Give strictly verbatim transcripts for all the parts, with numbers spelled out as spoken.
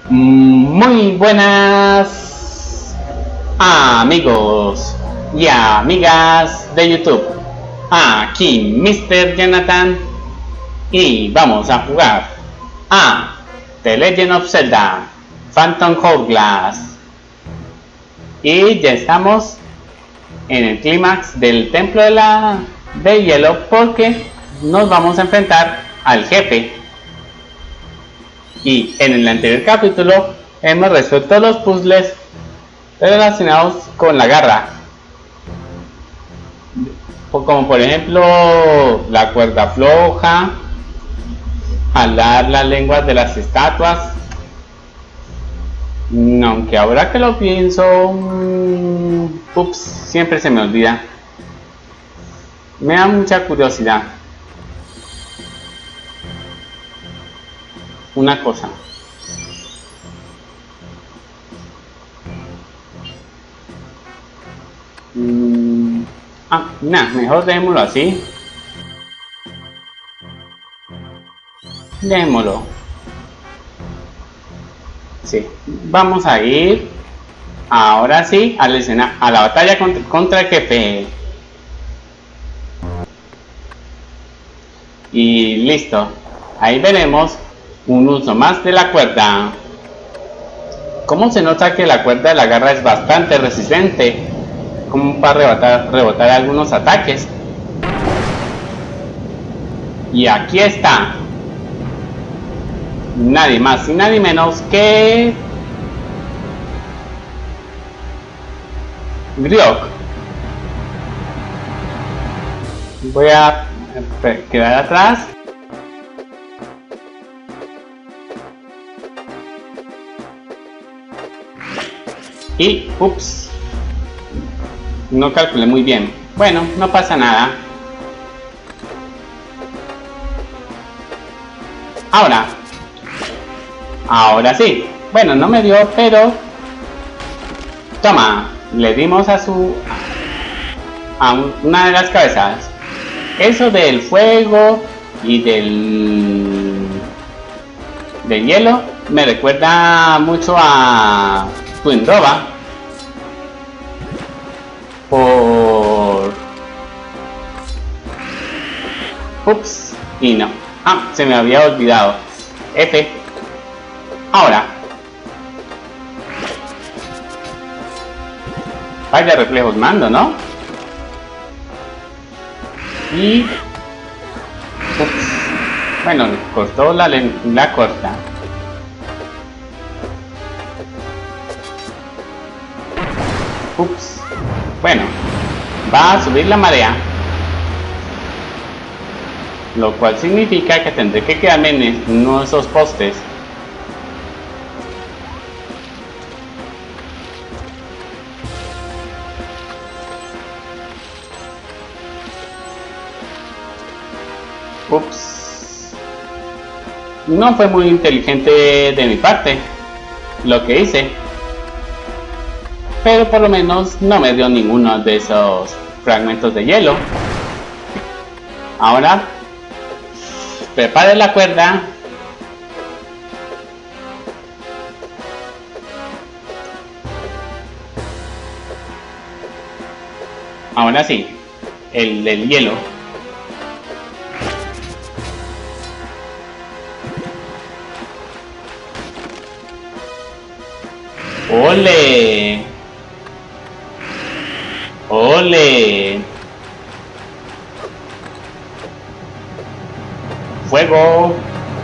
Muy buenas amigos y amigas de YouTube. Aquí mister Jonathan y vamos a jugar a The Legend of Zelda Phantom Hourglass. Y ya estamos en el clímax del templo de la de hielo, porque nos vamos a enfrentar al jefe. Y en el anterior capítulo hemos resuelto los puzzles relacionados con la garra, como por ejemplo la cuerda floja, jalar las lenguas de las estatuas. Aunque ahora que lo pienso, um, ups, siempre se me olvida. Me da mucha curiosidad una cosa. Mm, ah, nah, mejor dejémoslo así. Dejémoslo. Sí, vamos a ir ahora sí a la escena, a la batalla contra, contra el jefe. Y listo. Ahí veremos un uso más de la cuerda. Como se nota que la cuerda de la garra es bastante resistente, como para rebotar, rebotar algunos ataques. Y aquí está nadie más y nadie menos que Griok. Voy a quedar atrás. Y ups, no calculé muy bien. Bueno, no pasa nada. Ahora Ahora sí. Bueno, no me dio, pero toma, le dimos a su a una de las cabezas. Eso del fuego y del del hielo me recuerda mucho a Twinrova por ups, y no, ah, se me había olvidado F. Ahora vaya reflejos mando, ¿no? Y ups, bueno, cortó la, la corta. Ups, bueno, va a subir la marea, lo cual significa que tendré que quedarme en uno de esos postes. Ups, no fue muy inteligente de mi parte lo que hice, pero por lo menos no me dio ninguno de esos fragmentos de hielo. Ahora prepare la cuerda. Ahora sí, el del hielo. ¡Ole! ¡Ole! ¡Fuego!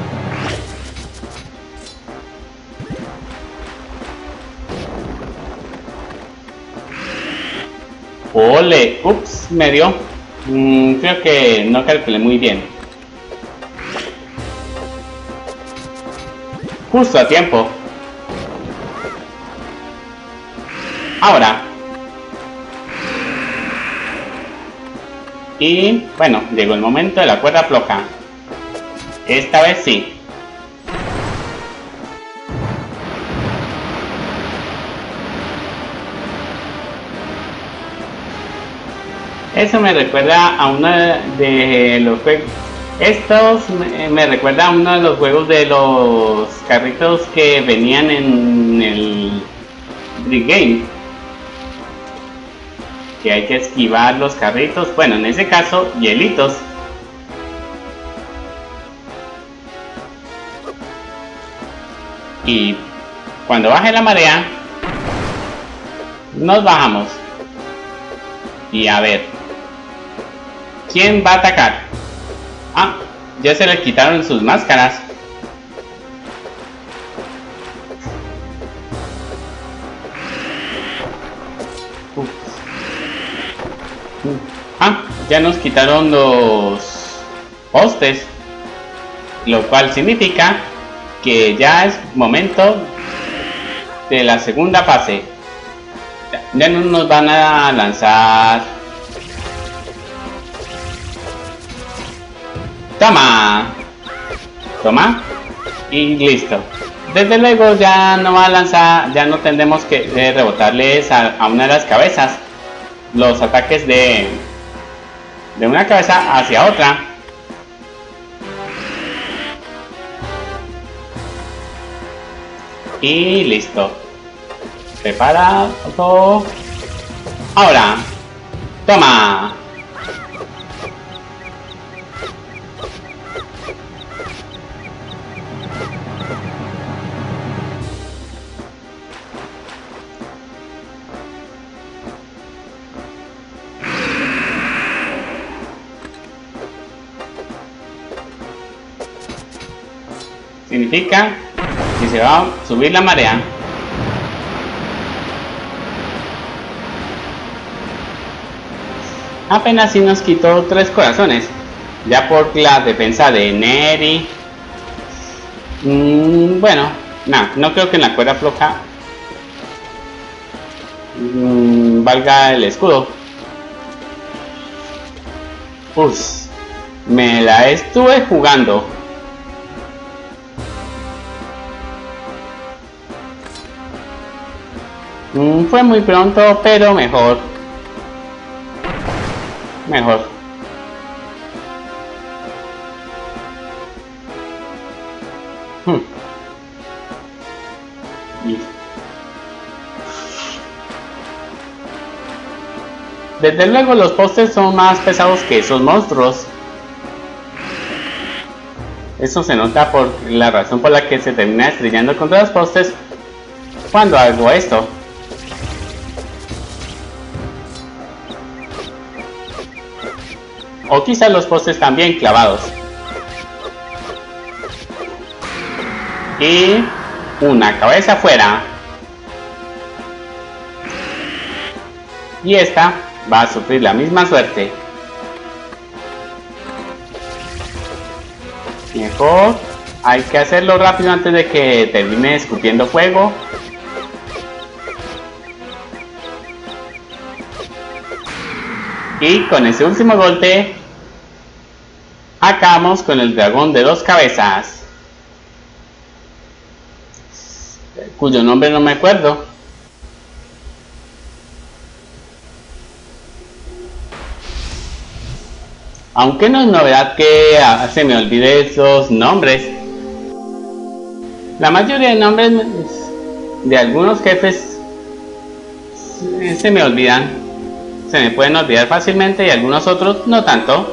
¡Ole! ¡Ups! Me dio. Mm, creo que no calculé muy bien. Justo a tiempo. Ahora. Y bueno, llegó el momento de la cuerda floja. Esta vez sí. Eso me recuerda a uno de los juegos Estos me, me recuerda a uno de los juegos de los carritos que venían en el Brick Game, que hay que esquivar los carritos, bueno, en ese caso, hielitos. Y cuando baje la marea, nos bajamos. Y a ver, ¿quién va a atacar? Ah, ya se le quitaron sus máscaras. Uf. Ah, ya nos quitaron los postes, lo cual significa que ya es momento de la segunda fase. Ya no nos van a lanzar. Toma, toma y listo. Desde luego ya no va a lanzar, ya no tendremos que eh, rebotarles a, a una de las cabezas los ataques de de una cabeza hacia otra. Y listo. Preparado. Ahora. Toma. Significa que se va a subir la marea. Apenas si nos quitó tres corazones, ya por la defensa de Neri. Mm, bueno, no, no creo que en la cuerda floja mm, valga el escudo. Uff, me la estuve jugando. Mm, fue muy pronto, pero mejor. Mejor. Hmm. Y... desde luego los postes son más pesados que esos monstruos. Eso se nota por la razón por la que se termina estrellando contra los postes cuando hago esto. O quizás los postes también clavados. Y una cabeza afuera. Y esta va a sufrir la misma suerte. Mejor hay que hacerlo rápido antes de que termine escupiendo fuego. Y con ese último golpe acabamos con el dragón de dos cabezas, cuyo nombre no me acuerdo. Aunque no es novedad que se me olvide esos nombres. La mayoría de nombres de algunos jefes se me olvidan. Se me pueden olvidar fácilmente y algunos otros no tanto.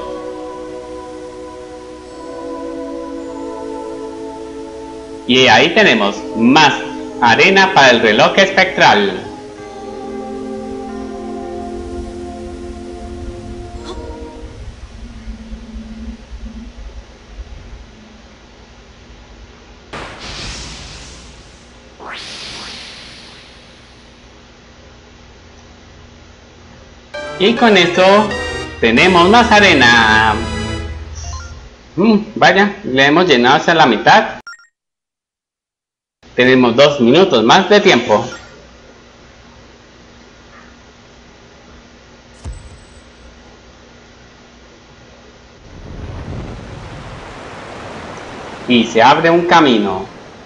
Y ahí tenemos más arena para el reloj espectral. Y con esto tenemos más arena. Mm, vaya, le hemos llenado hasta la mitad. Tenemos dos minutos más de tiempo. Y se abre un camino.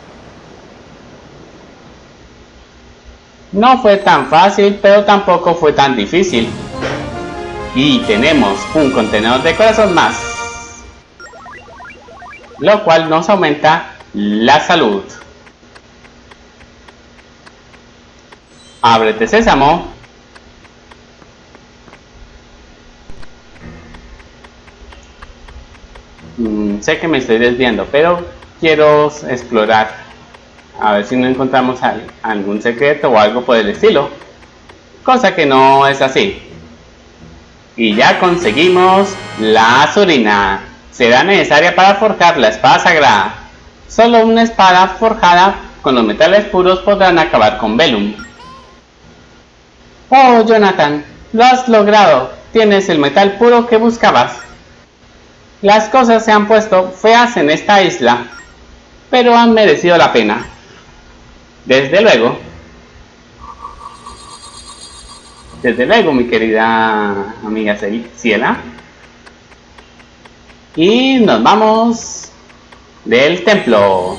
No fue tan fácil, pero tampoco fue tan difícil. Y tenemos un contenedor de corazón más. lo cual nos aumenta la salud. Ábrete sésamo. Mm, sé que me estoy desviando, pero quiero explorar. A ver si no encontramos algún secreto o algo por el estilo. Cosa que no es así. Y ya conseguimos la azurina. Será necesaria para forjar la espada sagrada. Solo una espada forjada con los metales puros podrán acabar con Velum. Oh, Jonathan, lo has logrado. Tienes el metal puro que buscabas. Las cosas se han puesto feas en esta isla, pero han merecido la pena. Desde luego. Desde luego, mi querida amiga Ciela. Y nos vamos del templo.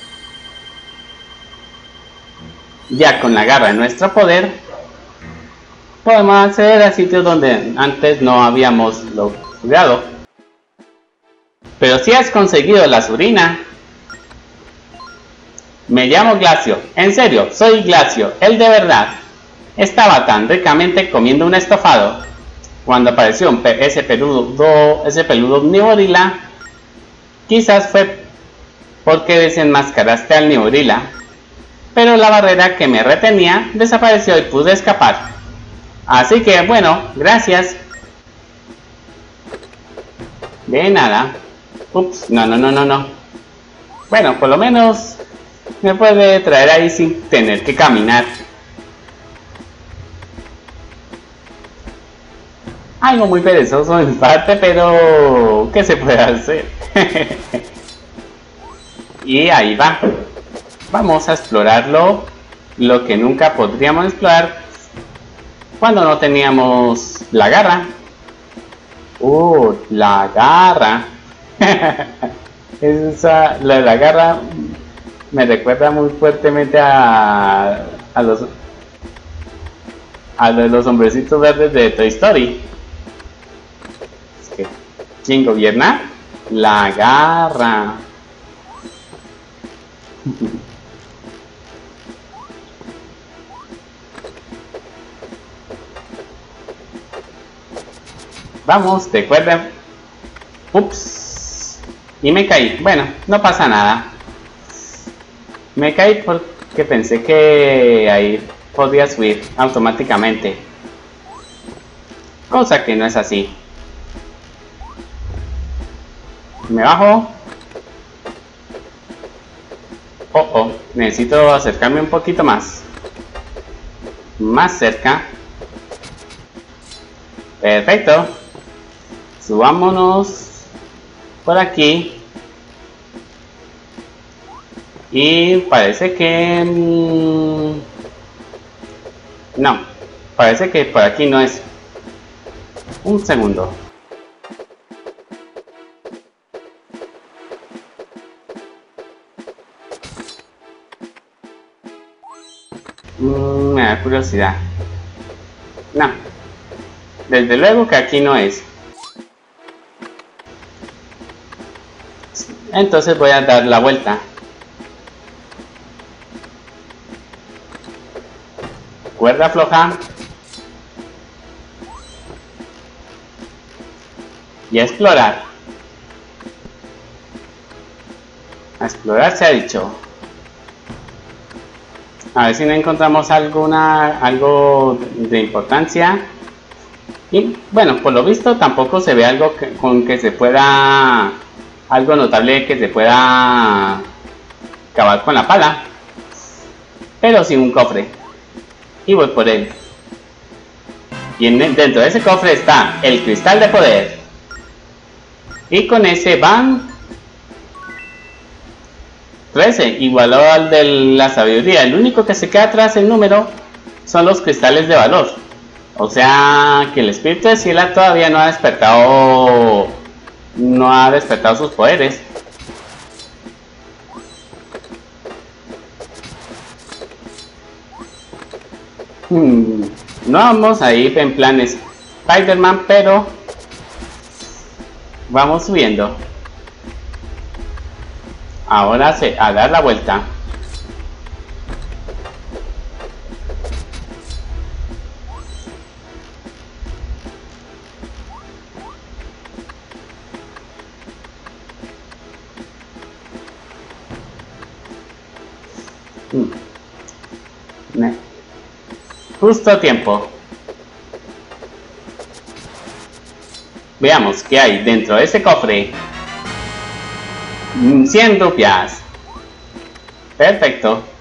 Ya con la garra en nuestro poder, podemos acceder a sitios donde antes no habíamos logrado. Pero si has conseguido la azurina. Me llamo Glacio. En serio, soy Glacio, el de verdad. Estaba tan ricamente comiendo un estofado cuando apareció un pe ese peludo, ese peludo omnivorila. Quizás fue porque desenmascaraste al omnivorila, pero la barrera que me retenía desapareció y pude escapar. Así que bueno, gracias. De nada. Ups, no, no, no, no, no. Bueno, por lo menos me puede traer ahí sin tener que caminar. Algo muy perezoso en parte, pero ¿qué se puede hacer? Y ahí va. Vamos a explorarlo, lo que nunca podríamos explorar cuando no teníamos la garra. Uh, la garra. Esa, la, la garra me recuerda muy fuertemente a, a los a los, los hombrecitos verdes de Toy Story. Es que, ¿quién gobierna? La garra. Vamos, te acuerdas. Ups. Y me caí. Bueno, no pasa nada. Me caí porque pensé que ahí podía subir automáticamente. Cosa que no es así. Me bajo. Oh, oh. Necesito acercarme un poquito más. Más cerca. Perfecto. Subámonos por aquí. Y parece que... Mmm, no, parece que por aquí no es. Un segundo. Mm, me da curiosidad. No, desde luego que aquí no es. Entonces voy a dar la vuelta. Cuerda floja. Y a explorar. A explorar se ha dicho. A ver si no encontramos alguna algo de importancia. Y bueno, por lo visto tampoco se ve algo que, con que se pueda... Algo notable que se pueda acabar con la pala. Pero sí un cofre. Y voy por él. Y en, dentro de ese cofre está el cristal de poder. Y con ese van trece, igualó al de la sabiduría. El único que se queda atrás en número son los cristales de valor. O sea que el espíritu de Ciela todavía no ha despertado. No ha despertado sus poderes. Hmm, no vamos a ir en plan Spider-Man, pero vamos subiendo. Ahora se, a dar la vuelta. Justo a tiempo. Veamos qué hay dentro de ese cofre. cien rupias. Perfecto.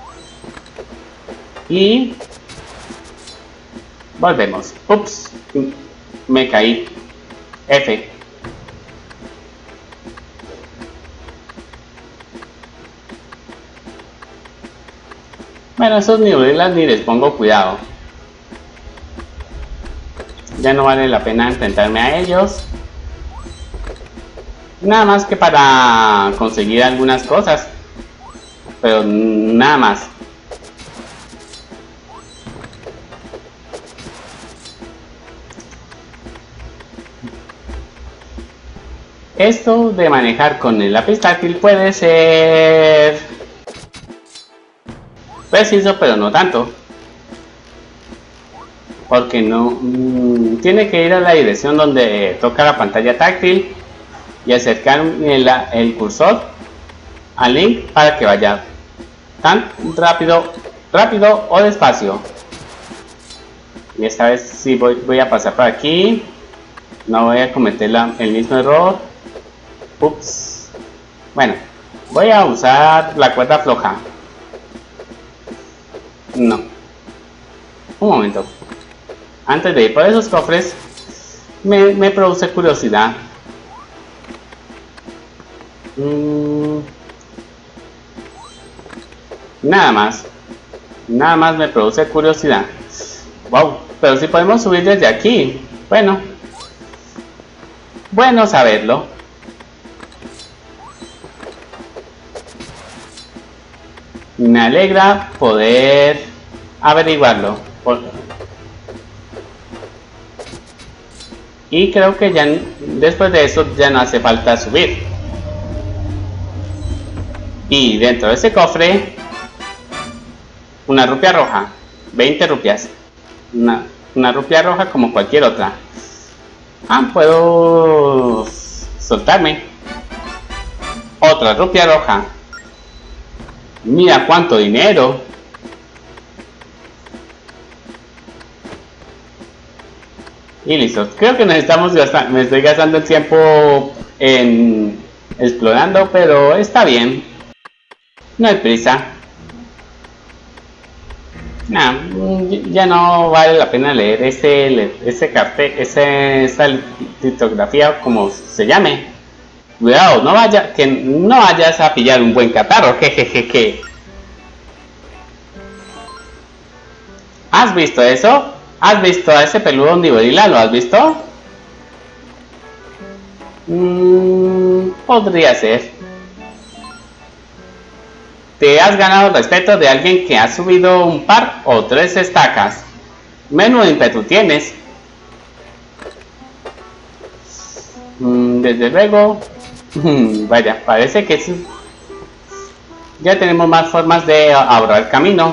Y volvemos. Ups, me caí. F. Bueno, esos niveles ni les pongo cuidado. Ya no vale la pena enfrentarme a ellos. Nada más que para conseguir algunas cosas. Pero nada más. Esto de manejar con el lápiz táctil puede ser preciso, pero no tanto. Porque no mmm, tiene que ir a la dirección donde toca la pantalla táctil y acercar el, el cursor al link para que vaya tan rápido, rápido o despacio. Y esta vez sí voy, voy a pasar por aquí. No voy a cometer la, el mismo error. Ups. Bueno, voy a usar la cuerda floja. No. Un momento. Antes de ir por esos cofres, me, me produce curiosidad. Mm. Nada más. Nada más me produce curiosidad. Wow, pero si podemos subir desde aquí. Bueno. Bueno saberlo. Me alegra poder averiguarlo. Por... Y creo que ya después de eso ya no hace falta subir. Y dentro de ese cofre, una rupia roja, veinte rupias. Una, una rupia roja como cualquier otra. Ah, puedo soltarme. Otra rupia roja. Mira cuánto dinero. Y listo. Creo que nos estamos gastando, me estoy gastando el tiempo en explorando, pero está bien. No hay prisa. Nah, ya no vale la pena leer ese, ese cartel, ese, esa litografía, como se llame. Cuidado, no vaya, que no vayas a pillar un buen catarro, jejejeje. ¿Has visto eso? ¿Has visto a ese peludo Niborila? ¿Lo has visto? Mm, podría ser. Te has ganado el respeto de alguien que ha subido un par o tres estacas. Menudo ímpetu tienes. Mm, desde luego. Vaya, parece que sí. Ya tenemos más formas de ahorrar camino.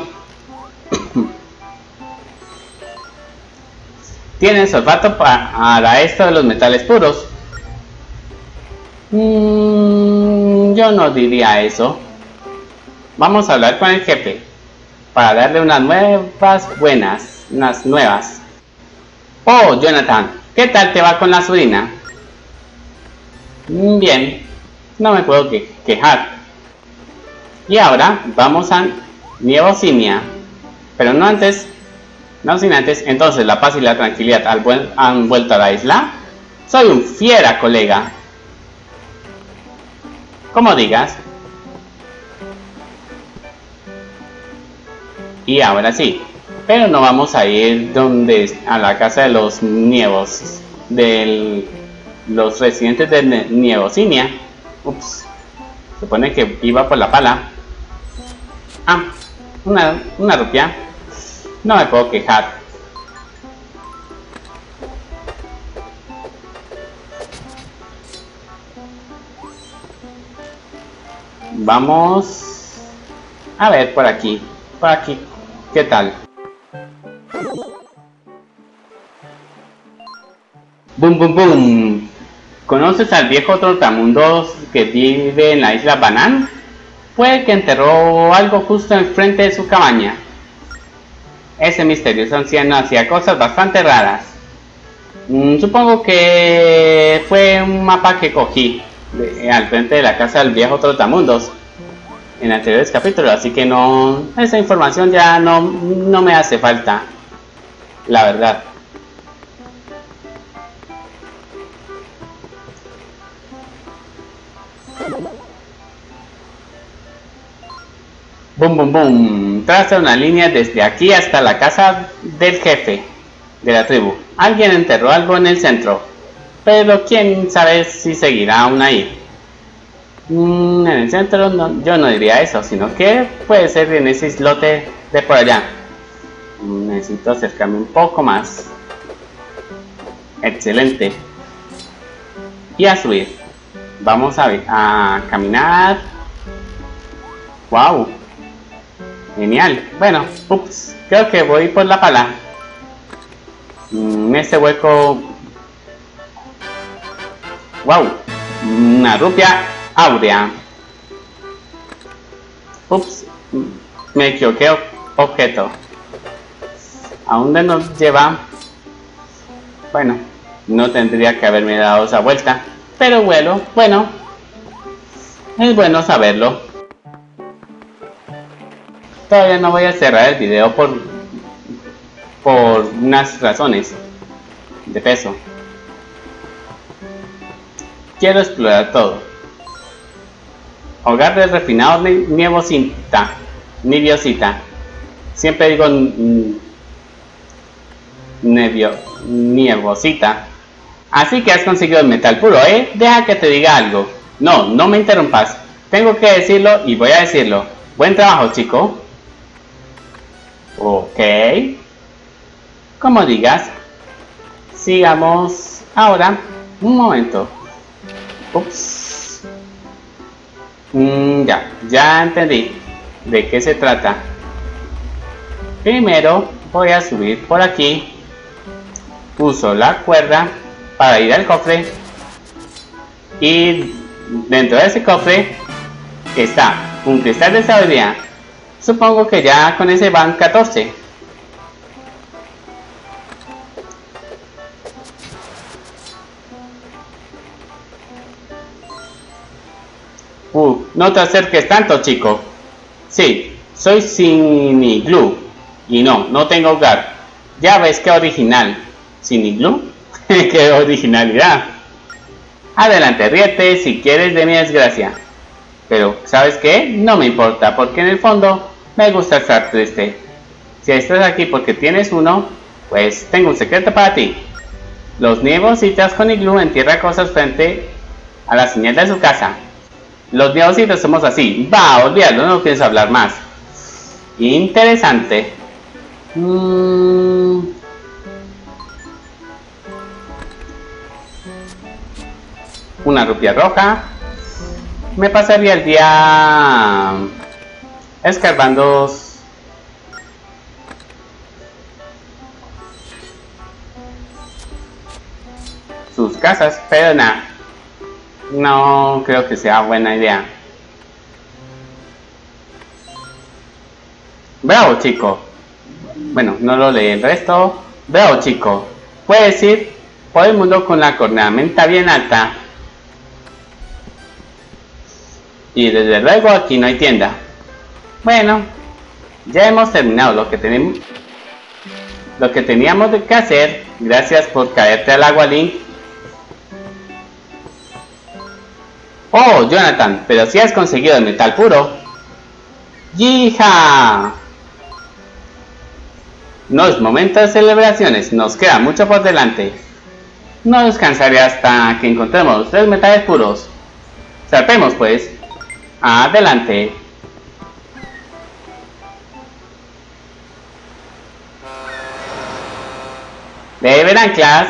¿Tienes olfato para esto de los metales puros? Mm, yo no diría eso. Vamos a hablar con el jefe para darle unas nuevas buenas, unas nuevas. Oh, Jonathan, ¿qué tal te va con la sobrina? Bien, no me puedo que quejar. Y ahora vamos a Nievosinia, pero no antes, no sin antes. Entonces la paz y la tranquilidad han vuelto a la isla. Soy un fiera, colega. Como digas. Y ahora sí, pero no vamos a ir donde a la casa de los Nievos, de los residentes de Nievosinia. Ups, se supone que iba por la pala. Ah, una, una rupia. No me puedo quejar. Vamos a ver por aquí, por aquí, ¿qué tal? Boom, boom, boom. ¿Conoces al viejo trotamundos que vive en la isla Banán? Fue el que enterró algo justo enfrente de su cabaña. Ese misterioso anciano hacía cosas bastante raras. Mm, supongo que fue un mapa que cogí de, al frente de la casa del viejo trotamundos en anteriores capítulos, así que no, esa información ya no, no me hace falta, la verdad. Boom, boom, boom. Traza una línea desde aquí hasta la casa del jefe de la tribu. Alguien enterró algo en el centro, pero quién sabe si seguirá aún ahí. Mm, en el centro no, yo no diría eso, sino que puede ser en ese islote de por allá. Mm, necesito acercarme un poco más. Excelente. Y a subir. Vamos a, a caminar. Wow. Genial. Bueno, ups, creo que voy por la pala. En este hueco. Wow. Una rupia áurea. Ups, me equivoqué objeto. ¿A dónde nos lleva? Bueno, no tendría que haberme dado esa vuelta. Pero bueno, bueno. Es bueno saberlo. Todavía no voy a cerrar el video por por unas razones de peso. Quiero explorar todo. Hogar del refinado Nievosita. Nievosita. Siempre digo Nevio, Nievosita. Así que has conseguido el metal puro, ¿eh? Deja que te diga algo. No, no me interrumpas. Tengo que decirlo y voy a decirlo. Buen trabajo, chico. Ok. Como digas. Sigamos. Ahora, un momento. Ups. Mm, ya, ya entendí de qué se trata. Primero voy a subir por aquí. Uso la cuerda para ir al cofre. Y dentro de ese cofre está un cristal de sabiduría. Supongo que ya con ese van catorce. Uh, no te acerques tanto, chico. Sí, soy Siniglu. Y no, no tengo hogar. Ya ves qué original. ¿Siniglu? ¡Qué originalidad! Adelante, ríete si quieres de mi desgracia. Pero, ¿sabes qué? No me importa, porque en el fondo me gusta estar triste. Si estás aquí porque tienes uno, pues tengo un secreto para ti. Los Nievositas con Iglú entierran cosas frente a la señal de su casa. Los Nievositas somos así. Va, olvídalo, no pienso hablar más. Interesante. Mm. Una rupia roja. Me pasaría el día escarbando sus casas, pero nada, no creo que sea buena idea. Bravo, chico. Bueno, no lo leí el resto. Bravo, chico. Puedes ir por el mundo con la cornamenta bien alta. Y desde luego aquí no hay tienda. Bueno, ya hemos terminado lo que tenemos, lo que teníamos que hacer. Gracias por caerte al agua, Link. Oh, Jonathan, pero si has conseguido el metal puro. ¡Yija! No es momento de celebraciones, nos queda mucho por delante. No descansaré hasta que encontremos los tres metales puros. Zarpemos pues. Adelante. Lever anclas.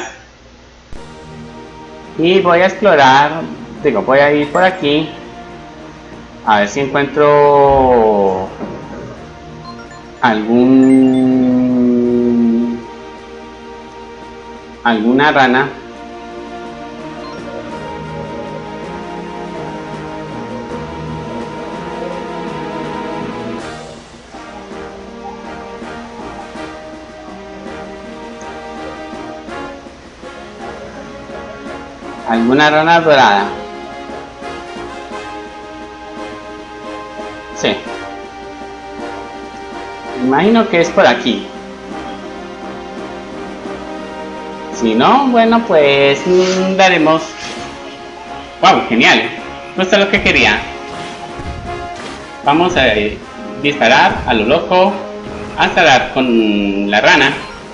Y voy a explorar. Digo, voy a ir por aquí. A ver si encuentro algún alguna rana. Alguna rana dorada. Sí. Imagino que es por aquí. Si no, bueno, pues mmm, daremos. Wow, genial. Esto es lo que quería. Vamos a eh, disparar a lo loco hasta dar con la rana.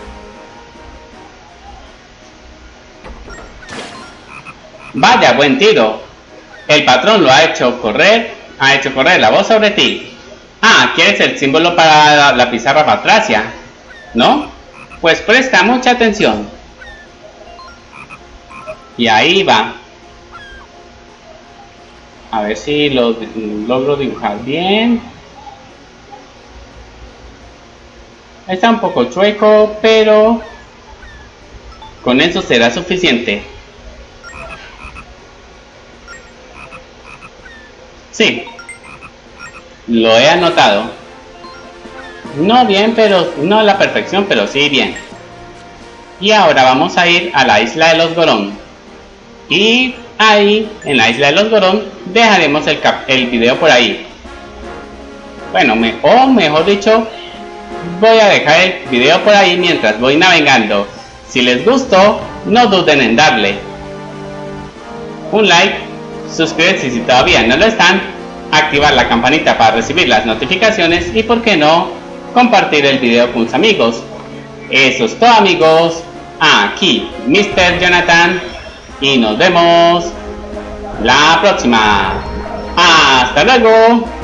Vaya, buen tiro. El patrón lo ha hecho correr, ha hecho correr la voz sobre ti. Ah, ¿quieres el símbolo para la, la pizarra Batracia? ¿No? Pues presta mucha atención. Y ahí va. A ver si lo logro dibujar bien. Está un poco chueco, pero con eso será suficiente. Sí, lo he anotado. No bien, pero no a la perfección, pero sí bien. Y ahora vamos a ir a la isla de los Gorón. Y ahí, en la isla de los Gorón, dejaremos el, cap el video por ahí. Bueno, me o mejor dicho, voy a dejar el video por ahí mientras voy navegando. Si les gustó, no duden en darle un like, suscribirse si todavía no lo están, activar la campanita para recibir las notificaciones y, por qué no, compartir el video con sus amigos. Eso es todo, amigos. Aquí mister Jonathan y nos vemos la próxima. ¡Hasta luego!